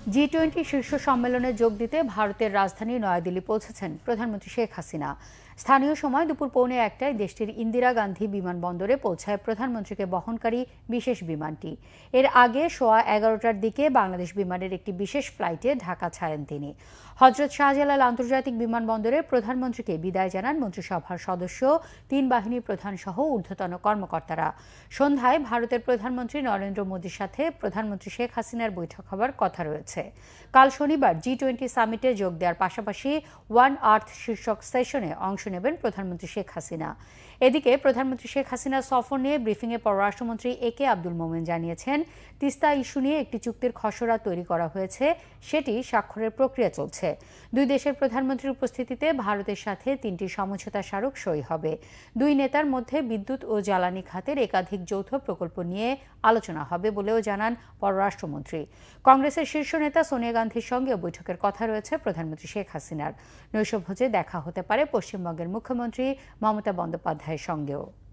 জি-20 শীর্ষ সম্মেলনে যোগ দিতে ভারতের রাজধানী নয়াদিল্লি পৌঁছেছেন প্রধানমন্ত্রী শেখ হাসিনা। স্থানীয় সময় দুপুর 1:15টায় দেশটির ইন্দিরা গান্ধী বিমানবন্দরে পৌঁছায় প্রধানমন্ত্রীকে বহনকারী বিশেষ বিমানটি। এর আগে সোয়া 11টার দিকে বাংলাদেশ বিমানের একটি বিশেষ ফ্লাইটে ঢাকা ছাড়েন তিনি। হযরত শাহজালাল আন্তর্জাতিক বিমানবন্দরে প্রধানমন্ত্রীকে বিদায় জানান মন্ত্রিসভার সদস্য, 3 বাহিনী প্রধান সহ ঊর্ধ্বতন কর্মকর্তারা। সন্ধ্যায় ভারতের প্রধানমন্ত্রী নরেন্দ্র মোদীর সাথে প্রধানমন্ত্রী শেখ হাসিনার বৈঠক হবার কথা রয়েছে। কাল শনিবার জি-20 সামিটে যোগ দেওয়ার পাশাপাশি ওয়ান আর্থ শীর্ষক সেশনে অংশ নেবেন প্রধানমন্ত্রী শেখ হাসিনা। এদিকে প্রধানমন্ত্রী শেখ হাসিনার সফর নিয়ে ব্রিফিংয়ে পররাষ্ট্রমন্ত্রী একে আব্দুল মোমেন জানিয়েছেন, তিস্তা ইস্যু নিয়ে একটি চুক্তির খসড়া তৈরি করা হয়েছে, সেটি স্বাক্ষরের প্রক্রিয়া চলছে। দুই দেশের প্রধানমন্ত্রীর উপস্থিতিতে ভারতের সাথে 3টি সমঝোতা স্মারক সই হবে। দুই নেতার মধ্যে বিদ্যুৎ ও জ্বালানি খাতের একাধিক যৌথ প্রকল্প নিয়ে আলোচনা হবে বলেও জানান পররাষ্ট্রমন্ত্রী। কংগ্রেসের শীর্ষ নেতা সোনিয়া গান্ধীর সঙ্গেও বৈঠকের কথা রয়েছে প্রধানমন্ত্রী শেখ হাসিনার। নৈশভোজে দেখা হতে পারে পশ্চিমবঙ্গের মুখ্যমন্ত্রী মমতা বন্দ্যোপাধ্যায়ের সঙ্গেও।